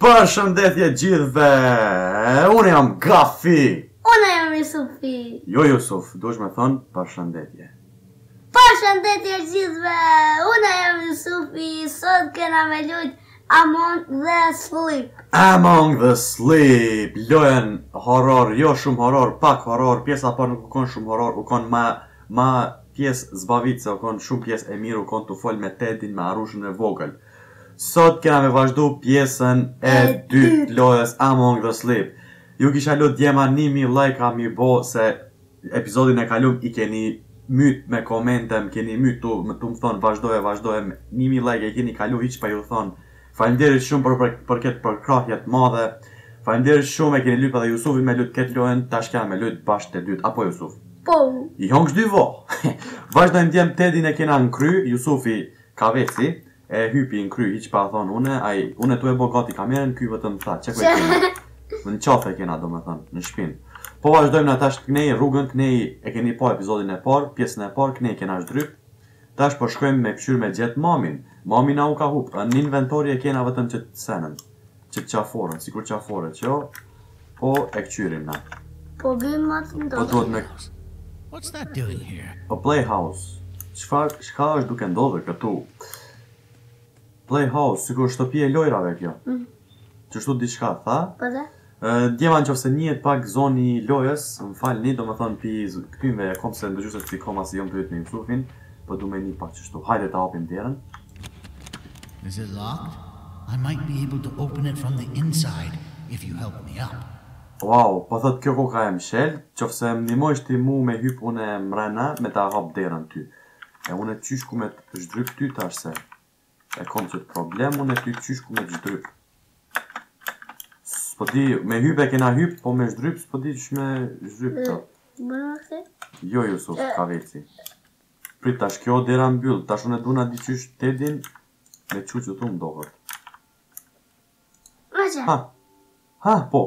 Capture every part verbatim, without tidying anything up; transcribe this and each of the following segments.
Përshëndetje gjithve, unë jam Gafi. Unë jam Jusufi. Jo Jusuf, duhesh me thonë përshëndetje. Përshëndetje gjithve, unë jam Jusufi. Sot kena me lujt Among the Sleep. Among the Sleep, lojën horror, jo shumë horror, pak horror, pjesa pa nuk u kon shumë horror, u kon ma, ma pjesë zbavitse, u kon shumë pjesë e mirë, u kon të fol me Tedin, me Arushën e vogël. Sot kena me vazhdu pjesën e dytë lojës Among the Sleep. Ju kisha lut djema një mijë like mi bo se episodin e kalum i keni myt me komente, më keni myt tu më tu më thonë vazhdoje, vazhdoje, një mijë like e keni kalu hiç pa ju thonë. Faleminderit shumë për, për, për këtë përkrahje të madhe. Faleminderit shumë e keni lut edhe Jusufin me lut këtë lojën, tash kena me lut bashkë të dytë, apo Jusuf? Po. I hongsh dy vo. Vazhdojmë djem Tedin e kena në kry, Jusufi ka veci. E hypi në kry, hiq pa thonë une, aj, une tu e bo gati kamerën, ky vëtëm tha, që kujt kena? Në qafe kena, do me thënë, në shpinë. Po vazhdojmë në tash të knej rrugën, knej e keni po episodin e par, pjesën e par, knej kena shdryp. Tash po shkojmë me këshyr me gjetë mamin. Mamin na u ka hup, në inventori e kena vëtëm që të senën, që të qaforën, sikur qaforët që jo, po e këqyrim na. Po bëjmë matë në Po duhet me... What's that doing here? Po playhouse. Çfarë çka është duke ndodhur këtu? Playhouse, sikur shtëpi e lojrave kjo. Mm. Qështu diçka tha. Po dhe? Djema në qofse njihet pak zoni lojës, më falni, do më thonë pi këtyme e kom se ndëgjuse të pikoma si jom të jetë me Jusufin, po du me një pak qështu. Hajde ta hapim derën. Is it locked? I might be able to open it from the inside if you help me up. Wow, po thot kjo koka e mshel, qofse më nimojsh ti mu me hyp une mrena me ta hap derën ty. E une qysh ku me të zhdryp ty tash se. E kom qëtë problem, unë e ty qysh ku me zhdryp. S'po di, me hyp e kena hyp, po me zhdryp, s'po di qysh me zhdryp të. Bërë më këtë? Jo, Jusuf, ka veci. Prit, tash kjo dera mbyll, tash unë e duna di qysh Tedin, me qu që tu më dohët. Ma që? Ha, ha, po.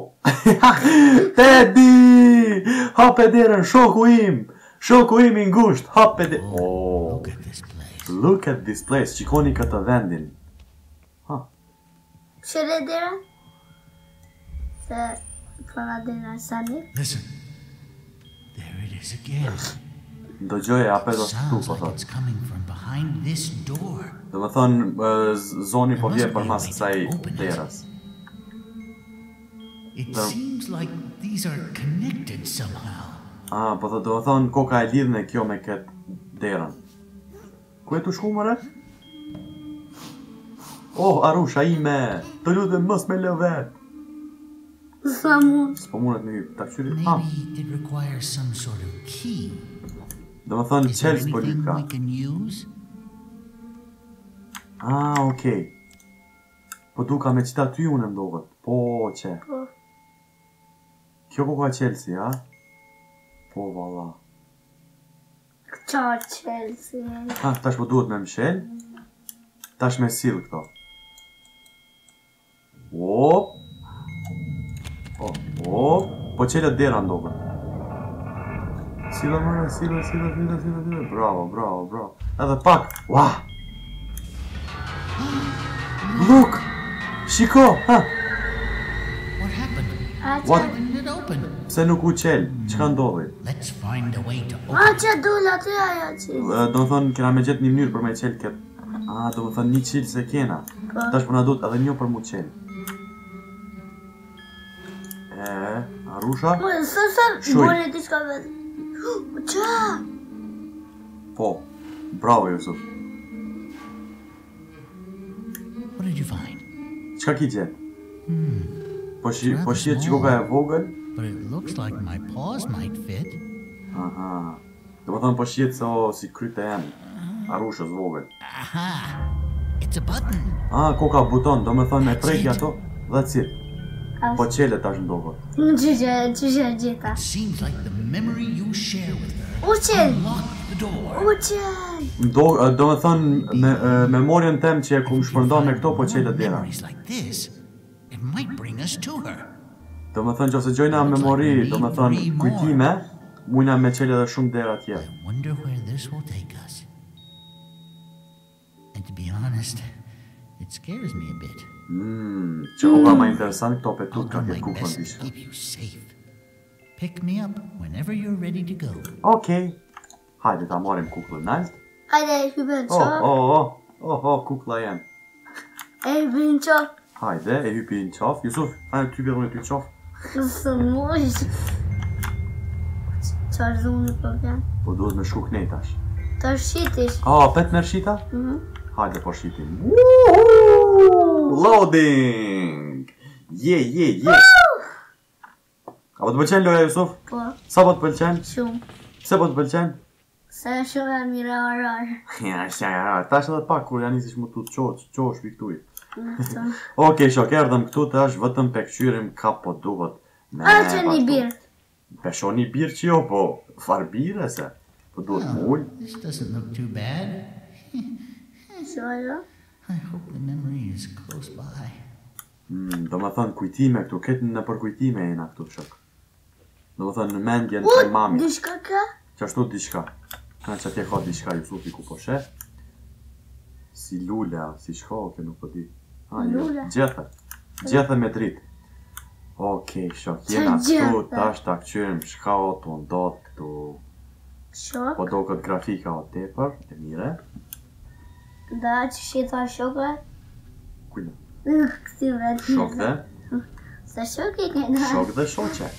Tedi! Hape derën, shoku im! Shoku im i ngusht, hape derën. Oh, Look at this place. look at this place, qikoni këtë vendin. Ha, Shire dira? Se përna dira sani? Listen. There it is again. do gjoje apet do shtu, Sounds po like thot. it's coming from behind this door. Do më thonë, zoni po vje për mas kësaj derës. It No. seems like these are connected somehow. Ah, po thot, do më thonë, koka e lidhën e kjo me këtë derën. Ku e të shku mëre? Oh, Arusha ime, të lutem mos me lë vetë. Sa mund? S'po mundet me hyp, ta këqyri, ha, Maybe it requires some sort of key. do më thonë Is there qelës po lyt anything ka. we can use? Ah, okej. Po duka me qita ty unë mdohet. Po, që. Po. Kjo po ka qelësi, ha? Po, valla. Qa qelësi? Ha, tash po duhet me mshel. Tash me sill këto. Op. Oh, op. Po qelët dera ndohet. Sila mëre, sila, sila, sila, sila, sila. Bravo, bravo, bravo. Edhe pak. Wah. Look. Shiko, ha. What happened? A What? që? Didn't it open? Pse nuk u qel? Çka ndodhi? Let's find a way to A open it. që dula aty ajo që? E, Do më thonë, kena me gjetë një mënyrë për me qelë këtë. A, do më thonë, një qilë se kena. Po. Tash po na duhet edhe një për mu qelë. E, Arusha? Po, së së, Shuj. bërë e diçka vetë. Qa? Po. Bravo, Jusuf. What did you find? Qka ki gjetë? Hmm. Po shi, Rather po shihet që small. koka e vogël? But it looks like my paws might fit. Aha. Do më thonë, po shihet se o si kryte e emë. Arushës vogël. Aha! It's a button. Ah, koka buton, do më thonë me prejkja ato. That's it. Po qele tash ndohet. Në qyqe, qyqe gjitha. Seems like the memory you share with her U qel! unlocked the door. U qel! Do, do më thonë, me, e, memorien tem që e ku më shpërnda me këto, po qele dera. Memories like this, it might bring us to her. Do më thënë që ose gjojna memori, do më thënë kujtime, mujna me qelë edhe shumë dera tjerë. I wonder where this will take us. And to be honest, it scares me a bit. Mmm, që u ka ma interesant këto pe I'll tut ka do ke my kukën best to dishka. keep you safe. Pick me up whenever you're ready to go. Okej. Hajde ta marim kukullën nalt. Hajde, hypën Oh, qaf. oh, oh, oh, oh, kukla jem. E hypën qaf. Hajde, e hypi në qaf. Jusuf, hajde ty bërë me ty qaf. Së mojsh. Qarë dhunë për vjen. Po duhet me shku knej tash. Ta shqitish. A, pet me rshita? Mhm. Hajde po shqitim. Woohoo! Loading! Je, je, je! A po të pëlqen loja Jusuf? Po, Sa po të pëlqen? shumë. Pse po të pëlqen? Se shumë e mira orar. Ja, sha, ja, tash edhe pak kur janë nisish mu të të qosh, qosh piktuj. Në Okej, shok, erdhëm këtu tash vetëm pe kqyrim ka po duhet. Me A që një bashku. birë. Pesho një birë që jo, po farbire se. Po duhet mull. This doesn't look too bad. Që ajo? I hope the memory is close by. Mm, do me thënë kujtime këtu, ketë në për kujtime jena këtu, shok. Do me thënë në mendjen të Ut, mamit. dishka ka? Që ashtu diçka. Ka që atje ka diçka Jusufi ku po sheh. Si lula, si shkoke, nuk po di. Ah, jo, Lula. gjethe. Gjethe me dritë. Okej, shok, Qa jena këtu, gjethe? tash ta këqyrim shka o të ndot këtu. Shok? Po do këtë grafika o tepër, e mire. Da, që shita shokve? Kujna, Këti vetë shok dhe, Se shok i kena. shok dhe shoqe.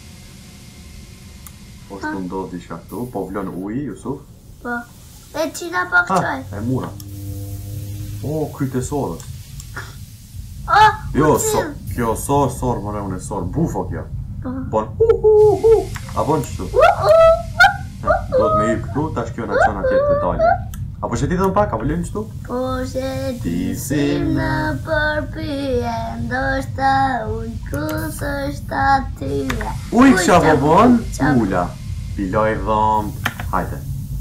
Po shtu ndodh diçka këtu, po vlon uji, Jusuf. Po. E qina pak Ha, qaj. e mura. O, krytesorës. O, Jo, u so, cilë. kjo sor, sor, mëre unë e sor, bufo kjo. Po. Bon, hu, hu, hu. A bon qështu? U, u, Do të me i këtu, tash kjo në qëna tjetë të dalje. Apo që ti të më pak, apo lënë qështu? Po shetisim në përpyje, ndoshta uj kus është atyre. Uj, kësha po bon, qa- ula. Piloj dhëmt, hajde.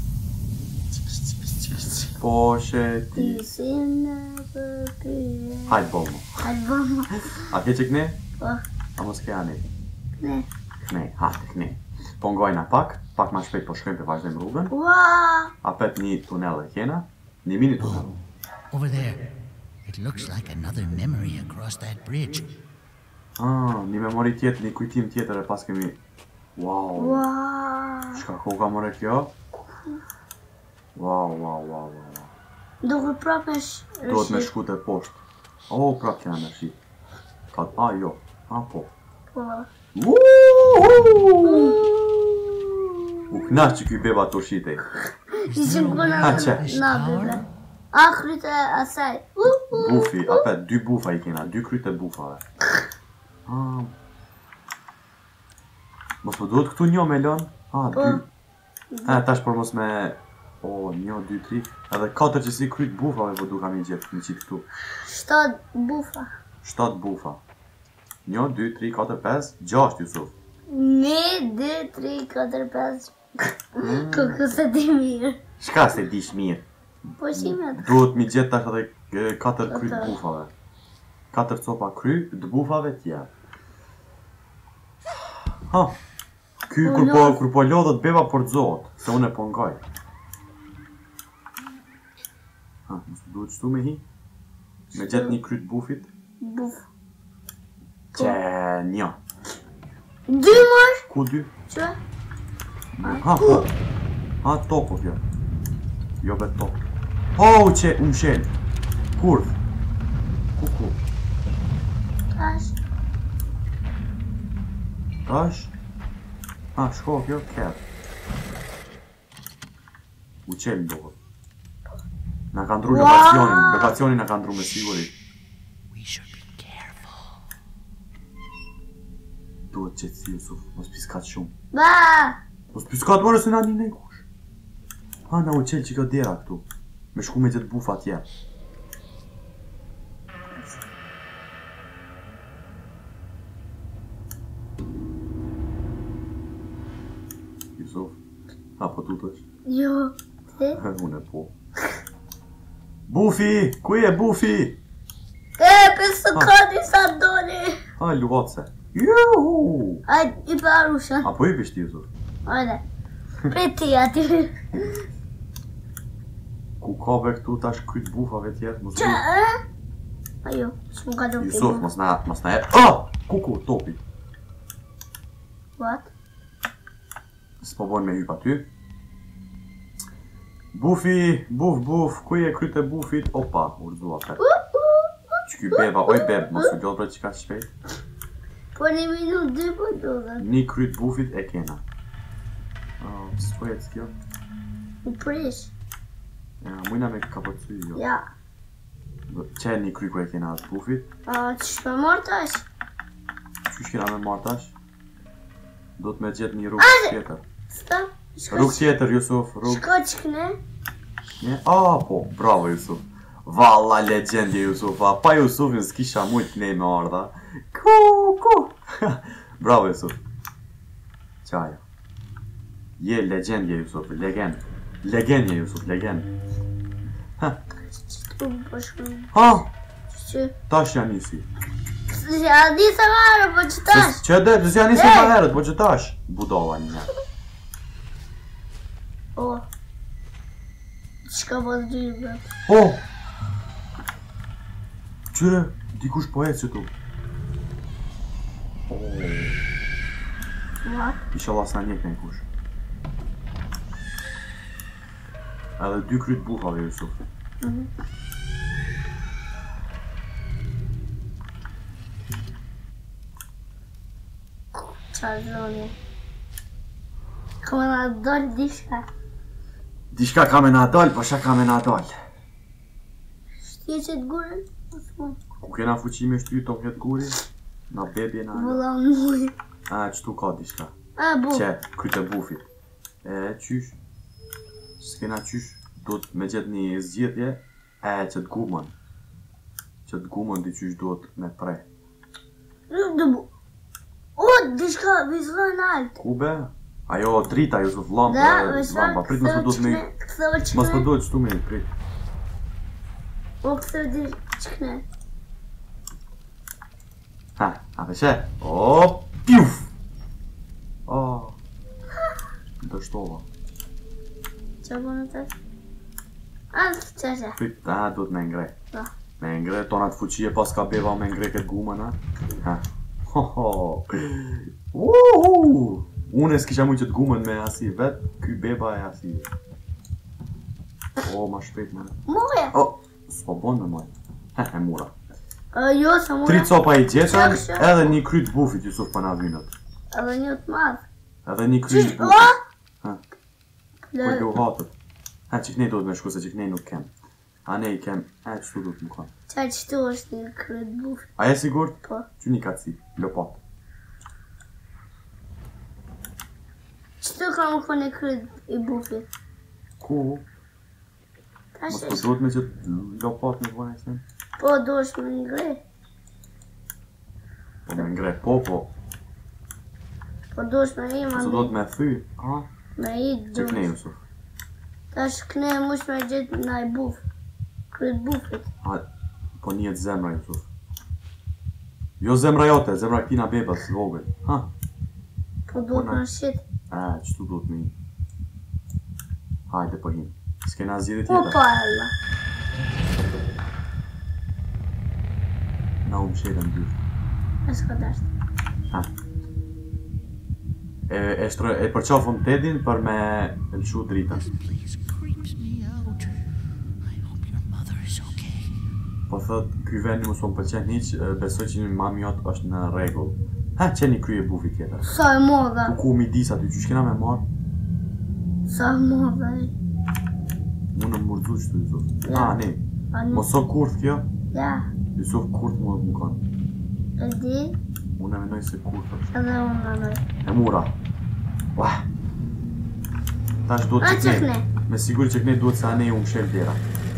Po sheti. Shetisim në përpyje. Hajde bo mu. Hajde bëmë. A ke që këne? Po, A mos ke ane? ne. Këne, hajde këne. Po ngojna pak, pak ma shpejt po shkojmë për vazhdojmë rrugën. Ua, A pet një tunel e kena, një mini tunel. Over there. It looks like another memory across that bridge. Ah, një memori tjetër, një kujtim tjetër e pas kemi... Wow, ua. shka ku ka mëre kjo? Wow, wow, wow, wow. Duke prap me sh... Duhet me shku të poshtë. O, prap kena me shi. Ka, a, jo, a, po. Po. Uuuu! U knaq që ky beba të shitej. Ishim kuna Ha, që? na bebe. A kryte asaj. U, u. Bufi, apet, dy bufa i kena, dy kryte bufave. Ah. Mos po duhet këtu një me lën? Ah, dy. E, tash për mos me... O, një, dy, tri. Edhe katër që si kryt bufave po duka mi gjithë, mi qitë këtu. Shtat bufa. Shtat bufa. Një, dy, tri, katër, pesë, gjasht Jusuf. Një, dy, tri, katër, pesë. Kuku se ti mirë. Shka se dish mirë? Po shimet. Duhet mi gjithë tash edhe e, katër kryt Katër. bufave. Katër copa kry, të bufave tjerë. Ha, ky Po kur po, lodh. kur po lodhët beba për zotë, se unë e po ngaj. Ha, mos duhet qëtu me hi? Me gjithë një kryt bufit? Buf. Që një. Dy mor? Ku dy? Që? Ha, po. Ha, topo kjo. Jo bet top. Oh, që unë shenë. Kurth. Ku ku? Tash. Tash? Ha, shko kjo, kërë. U qelë dohët. Na ka ndru Wow! negacionin, negacionin na ka ndru me sigurit. We should be careful. Duhet qëtësi, Jusuf, mos piskat shumë. Ba! Mos piskat mërë se na një nej kush. Ha, na u qelë që kjo dera këtu. Me shku me gjithë bufa tje. Jusuf, ha po tutesh? Jo. Ti? Unë e po. Bufi! Ku je Bufi? E, pësë ka disa doni. Ha, luvatse. Juhu! Ajde, i pa rushën. Apo i pishti, Jusuf? Ajde. Priti aty. Ku ka be këtu tash kryt bufave tjetë, mos Që, du. e? Ajo, s'mu ka do t'i Jusuf, bu. mos na, mos na e... Oh! Kuku, topi. What? S'po bojnë me hyp aty. Bufi, buf, buf, ku je kryt e bufit? Opa, urdhua fet. Që ky beba, oj beb, mos u gjodh për që ka shpejt. Po një minut dy po do dhe. Një kryt bufit e kena. Oh, s'po jetë kjo? U prish. Ja, mujna me kapëcy jo. Ja. Që e një kry ku e kena atë bufit? A, që shpe mërë tash? Qysh kena me marrë tash? Do të me gjithë një rrugë tjetër. Sta? Rrugë tjetër, Jusuf, rrugë. Shko që këne? Një? Ah, po, bravo Jusuf. Valla legendje Jusuf, a pa Jusufin s'kisha mujt nej me ardha. Ku, ku. Bravo Jusuf. Qaja. Je legendje Jusuf, legend. Legendje Jusuf, legend. Që t'u po shkru? Ha, Që? tash janë nisi. Ja di se marë, po që tash? Që dhe, dhe janë nisi Hey! ma herët, po që tash. Budova një herë. O. Qka po të dybe? Oh! Qyre, dikush po ecë që tu. Oh, What? inshallah s'na njek në kush. Edhe dy kryt bufave Jusuf. Mhm. Qa zoni? Këmë nga dollë dishka. Dishka ka me na dal, po shka ka me na dal. Shtje që t'gurën? Osmo. Ku kena fuqi me shty to këtë guri? Na bebje na. Vëlla mujë. A, qëtu ka dishka. A, bu. Qe, kryt e bufit. E, qysh? S'kena qysh, do të me gjithë një zgjidhje, e, që t'gumën. Që t'gumën di qysh do të me prej. Nuk dë bu. O, dishka vizlën alt. Ku be? Ajo drita Jusuf, lampa, Da, me shfa, lampa, prit mos më do të me... këthëve Mos më qëkne. do të qëtu me, prit. O, këthëve di qëkne. Ha, a të she? O, pjuf! O, dështova. Qa po në të? A, qa qa? Prit, a, do të me ngrej. Da. Me ngrej, tonat fuqie pas ka beva me ngrej këtë gumën, ha? Ha. Ho, ho. Uhu! Unë s'kisha mujt që t'gumën me asi vet, ky beba e asi. O, ma shpejt me. Moja. O, s'po bon me moj. He, e mura. Jo, sa mura. Tri copa i gjetën, Shak, shak. edhe një kryt bufit Jusuf për na vynët. Edhe një të madhë. Edhe një kryt Qish, o? bufit. Ha, po Lë. i u hatët. Ha, që kënej do të me shku, se që kënej nuk kem. A ne i kem, e, qëtu do të më kanë. Qa qëtu është një kryt bufë. A je sigurt? Po. Që një kaci, lopat. Qëtu ka më kone kryt i bufit. Ku? Tash Mos po është. duhet me që lopat në vënë e sen? Po, do është me ngre. Po me ngre, po, po. Po, do është me i ma Ose do të me thy, ha? Me i Që do. kënej Jusuf. Tash këne e mush me gjithë në i bufë. Kryt bufit. Ha, po njetë zemra Jusuf. Jo zemra jote, zemra këtina bebas, vogël. Ha? Po, do Po, të na. në shqit. E, qëtu do të me i. Hajde po him. S'kena zgjidhje Po, tjetër. pa, alla. Na u mshetën dy. E s'ka dashtë. Ha. E, e, shtro, e përqafëm Tedin për me lëshu dritën. Please creeps me out. I hope your mother is okay. Po thot, ky vend mos më pëlqen hiq, e, besoj që një mami jot është në rregull. Ha, qeni kry e bufi tjetër. Sa e modha. Ku ku midis aty, që shkena me marë? Sa e modha. Unë më murdzu qëtu Jusuf. Ja. Ah, ne, A në. mos o kurth kjo? Ja. Jusuf kurth më më kanë. E di. Unë e menoj se kurth është. Edhe unë në nëj. E mura. Wah. Tash duhet A që që këne. këne? Me sigur që këne duhet se ane u mshel dera.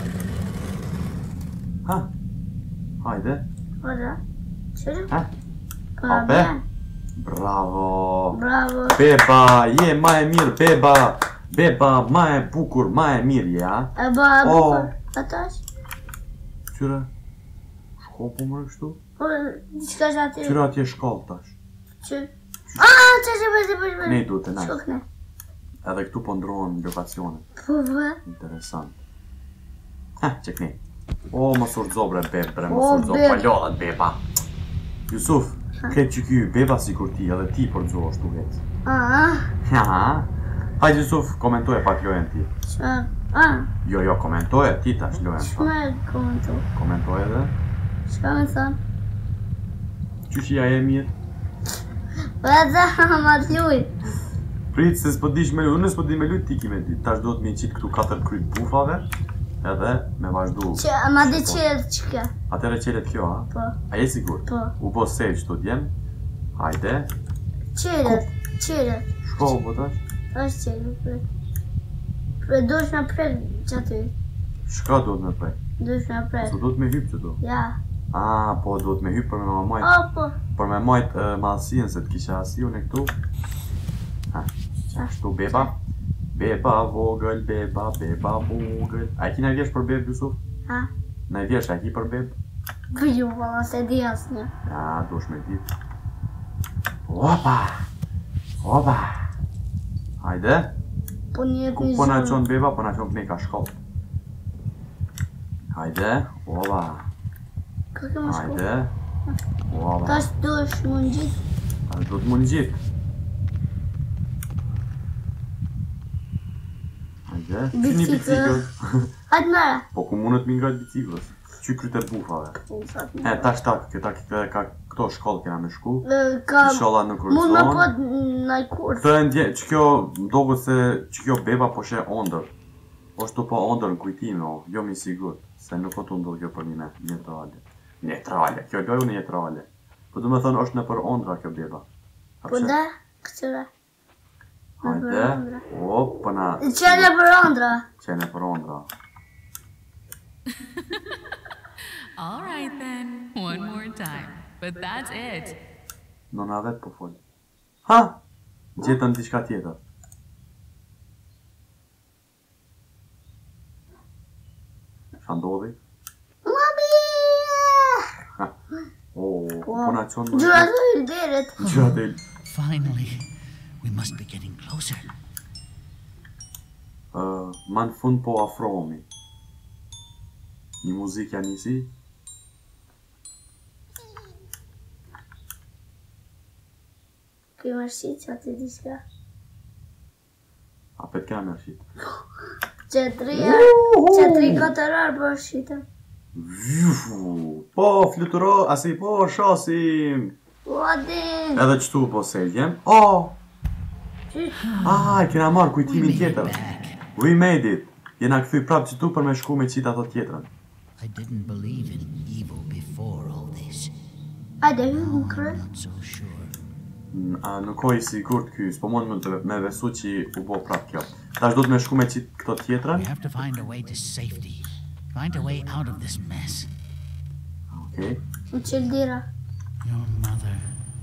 Ha? Hajde. Po da. Qërë? Ha? Po A, da be? bjen. Bravo. Bravo. Beba, je ma e mirë, beba. Beba, ma e bukur, ma e mirë, ja. E ba e O. bukur. Atash? Qyre? Shko po mërë kështu? Po, diçka që aty. Qyre atje shkall tash. Që? A, që që përsi përsi Ne duhet të Shko nej. këne. Edhe këtu po ndrohen lokacionet. Po, po. Interesant. Ha, që këne. O, më surdzo bre beb, bre, më O, surdzo, beb. pa lodhet beba. Jusuf, këtë që ky beba si kur ti, edhe ti për dzo është u hec. Ah, Ja, hajde Jusuf, komentoje pak lojën ti. qa? Ah, Jo, jo, komentoje ti tash lojën. shme komentu. Komentoje dhe. Shka me thënë? Qyshia e mirë. Vete ma t'luj. Prit se s'po dish me lu, unë s'po di me lu ti ki me di. Tash do të mi qitë këtu katër kryt bufave, edhe me vazhdu. Që, ma di qërë që ke? Atere qelet kjo, ha? Po, A je sigur? po. U bo save qëto djem. Hajde. Qërët, qërët. Shko u bo tash. Është qërët, pre. Pre, dush me prek që aty. Shka do të me prej? Dush me prek. Se do të me hyp që do. Ja. A, po do të me hyp për me ma majt. O, po. Për me majt uh, malsien se të kisha asi unë e këtu. Ha, qashtu beba. Beba vogël, beba, beba vogël. A e ki na vjesh për beb, Jusuf? Ha? Na i vjesh, a e ki për beb? Për ju, valla, se di asë një. Ja, dush me dit. Opa! Opa! Hajde. Po një Ku të po na zonë. qon beba, po na qon këne ka shkoll. Hajde. Opa! Ka ke më shku? Hajde. Opa! Tash dush më në gjitë. A do të mund gjithë. Hajde. Që një Bicikl. bicikl. Hajtë mëra. Po ku mundet mi ngrajt biciklës? Që kryte bufave. U, sa të E, mëra. tash tak, këta këta ka këto shkollë kena me shku. Ka... Inshallah në Mund me kurson. po në kur. Të e ndje, që kjo, dogo se që kjo beba po she ondër. Po shtu po ondër në kujtime, o, jo mi sigur. Se nuk o të ndodhë kjo për një me, njetrale. Njetrale, kjo loju njetrale. Po du me thënë është në për ondra kjo beba. Po da, këtëre. Hajde, o, po na... Qene për ondra. Qene për ondra. All right then, one more time. But that's it. Nona vet po fol. Ha! Gjetëm diçka tjetër. Çfarë ndodhi? Mami! Ha. O, po na çon. Gjura të i berit. Gjura të il. Finally, we must be getting closer. Uh, ma në fund po afrohemi. Një muzikja nisi. Këj më shqit që aty diçka. A pet kena me rëshit. Qetria, qetri katërar për shqitëm. Po, fluturo, asi po, shosim. Wadin! Edhe qëtu po seljem. Oh! Qysh? Ah, kena marrë We kujtimin made it tjetër. back. We made it. Jena këthy prap qëtu për me shku me qita ato tjetrën. I didn't believe in evil before all this. Ajde, hy më kry. Not so sure. N- A, nuk oj sigurt ky, s'po mund më të me besu që u bo prap kjo. Tash do të me shku me qit këto tjetrën. We have to find a way to safety. Find a way out of this mess. Okej. Më qëllë dira. Your mother.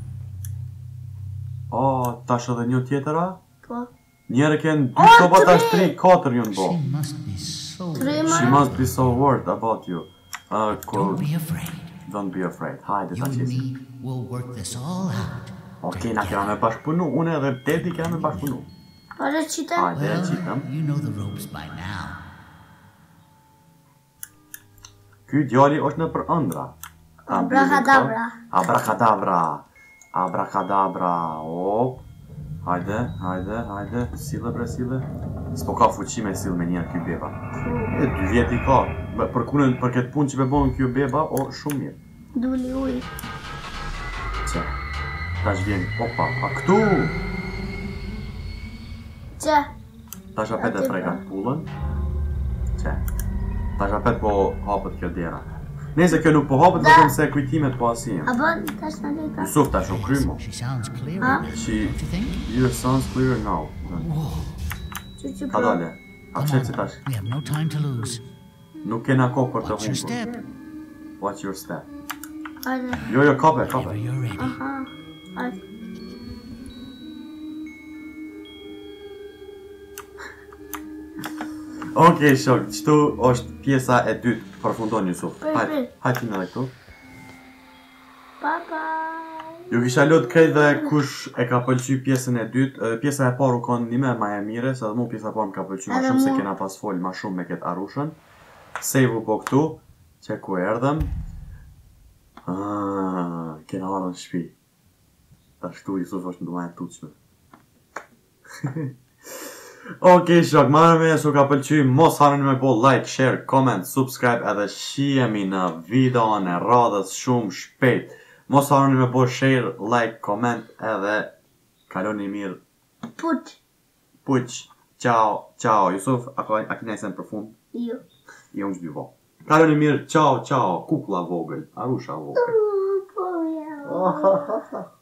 Oh, tash edhe një tjetëra. Po. Njerë kënë dy Oh, topa tash tri! tri, katër ju në bo. She must be so... Tri She më. must be so worried about you. Uh, ko, Don't be afraid. don't be afraid. Hajde You ta and qesi. me will work this all out. Okej, na kena me bashkëpunu. Unë edhe Teddy kena me bashkëpunu. Pare qita? Hajde, e Well, qitëm. you know the ropes by now. Ky djali është në për ëndra. Ta Abracadabra. mbyllim këto. Abracadabra. Abracadabra. Op. Hajde, hajde, hajde. Sile bre, sile. S'po ka fuqi me sill me njerë ky beba. E dy vjet i ka. Be- Për kunën, për këtë punë që be bon kjo beba, o, shumë mirë. Duli uj. Që. Tash vjen, opa, a këtu! Që? Tash apet e Aty frekat po. pullën. Që. Tash apet po hapët kjo dera. Nese kjo nuk po hapët, Da. vetëm se kujtimet po asijem. A bën, tash në lejta. Jusuf tash u krymo. She sounds clearer Huh? now, She, don't you think? your sounds clearer now. Që që Ta pro. dale. A Come pshet si on, tash. we have no time to lose. Nuk kena kohë për të Watch your humbur. step. Watch your step. Ajde. Jo, jo, kape, Whenever kape. you're ready. Aha. Ajde. Okej, shok, qëtu është pjesa e dytë, përfundon Jusuf. Prit, Hajt, prit. hajt ti me dhe këtu. Bye bye. Ju kisha lot krejt dhe kush e ka pëlqy pjesën e dytë. e, Pjesa e parë u kon një me ma e mire, se dhe mu pjesa e parë më ka pëlqy ma Edhe shumë se mu. kena pas fol ma shumë me këtë arushën. Save u po këtu. që ku erdhëm? Ah, kena ardhën në shtëpi. Ta shtu Jusuf është në e tuqme. Ok, shok, marrë me su ka pëlqy, mos harroni me bo like, share, comment, subscribe edhe shihemi në videon e radhës shumë shpejt. Mos harroni me bo share, like, comment edhe kaloni mirë. Puç. Puq, ciao, ciao. Jusuf, a kina i sen për fund? Jo. Jo unë shdy vo. Kaloni mirë, ciao, ciao, kukla vogël, arusha vogël. Po ja.